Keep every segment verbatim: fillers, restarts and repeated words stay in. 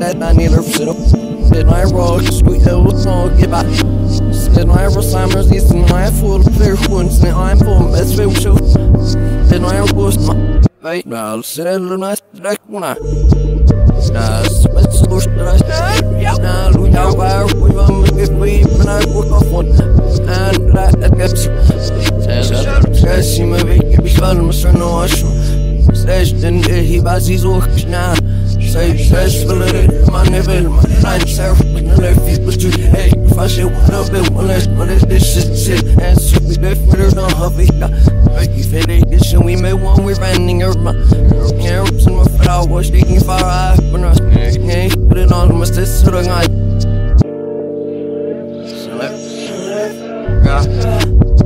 that I need her sit up. Did I roll, sweet little song, give back. Did I roll Simers, these and I full clear ones, and I'm full best way show. Did I roll my right now, settle a nice direct one. Now, let's push the rest. Now, we are where we want to get free, but I work off one. And that gets says, you may be fun, Mister Notion. Says, then he buys his work now. Say, says, for the money, bill, my line, sir, but no left people to hey, if I say what I'll be, one less, but it's this shit, and so we left for the hobby. Like you feel it, this and we may want we're running around. Carrots and my flowers, taking far off, but not hey, put it on my sister, and I. Yeah.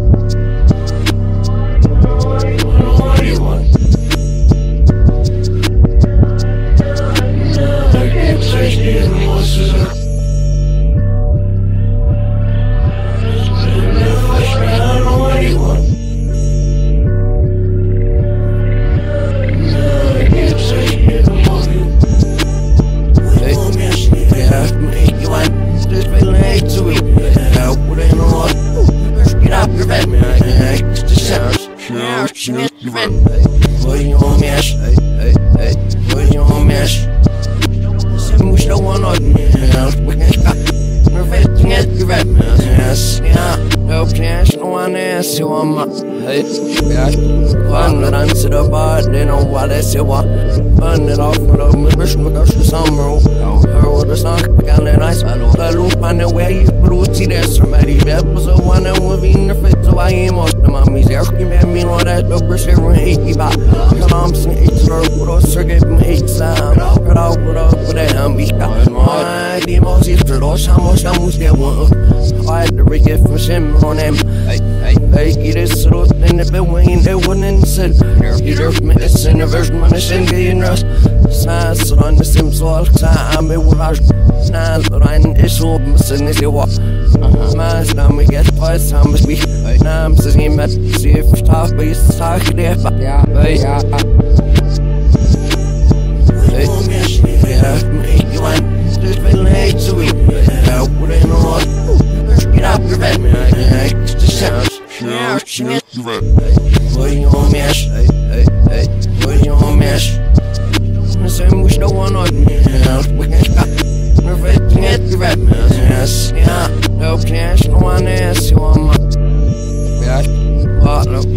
What you on mesh? Hey, hey, hey, what you on mesh? Some wish no one on me. We can stop. Reversing it, you red man. Yes, yeah. No cash, no one else. You want my hey, yeah. One that answer the bar, they know what they say. What? Burn it off with a mission because the summer. Her the song, I got a nice fellow. The loop on the way, blue tea, there's somebody. That was a one that would be in the fit, so I am off the mummies. There can be no that, but we're sharing eighty back. I'm saying it's her, but also give me eight sound. Cut out with up with a humby. My demons is the loss, how much I must get one. I had to rig it from Sim on them. Hey, hey, hey, get this road in the building, they wouldn't sit. You jerk me, it's in the version, man, it's in the rust. Sans on the Sims all the time, it will rush. Now, Ryan is open, missing is your walk. My time we get twice, time must be. Now I'm sitting at see if it's tough, but it's talk there. Yeah, yeah. Hey, yeah, me, you want to be late to me. I wouldn't know what. Get up your bed, man. I just sound. Now, she is the red. What you on mesh? Hey, hey, hey, what you on mesh? The same wish no one on me. We can stop. Reversing it, you red man. Yes, yeah. No cash, no one else. You want my. Yeah, what?